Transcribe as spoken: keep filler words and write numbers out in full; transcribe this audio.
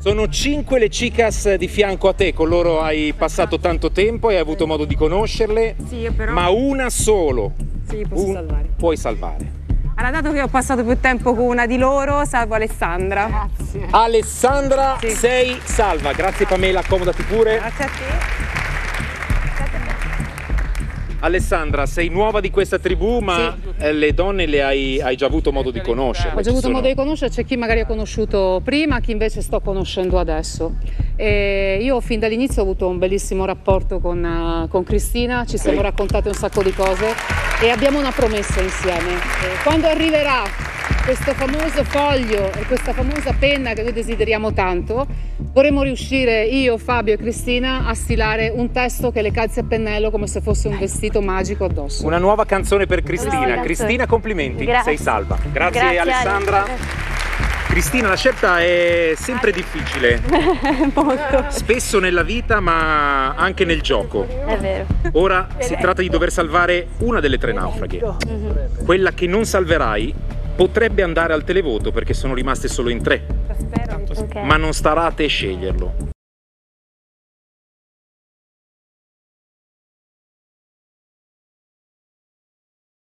Sono cinque le chicas di fianco a te, con loro hai passato tanto tempo e hai avuto modo di conoscerle, Sì, però... ma una solo Sì, posso un... salvare. puoi salvare. Allora, dato che ho passato più tempo con una di loro, salvo Alessandra. Grazie. Alessandra, Sì. sei salva. Grazie Pamela, accomodati pure. Grazie a te. Alessandra, sei nuova di questa tribù, ma Sì. le donne le hai, hai già avuto modo di conoscere. Ho già avuto modo di conoscere, c'è chi magari ho conosciuto prima, chi invece sto conoscendo adesso. E io fin dall'inizio ho avuto un bellissimo rapporto con, uh, con Cristina, ci siamo raccontate un sacco di cose e abbiamo una promessa insieme. E quando arriverà questo famoso foglio e questa famosa penna che noi desideriamo tanto, vorremmo riuscire io, Fabio e Cristina a stilare un testo che le calzi a pennello come se fosse un vestito magico addosso. Una nuova canzone per Cristina. Nuova Cristina, complimenti, Grazie. sei salva. Grazie, Grazie, Alessandra. Ale. Cristina, la scelta è sempre difficile, Molto. spesso nella vita ma anche nel gioco. È vero. Ora si tratta di dover salvare una delle tre naufraghe. Quella che non salverai potrebbe andare al televoto perché sono rimaste solo in tre, Ok. ma non starà a te sceglierlo.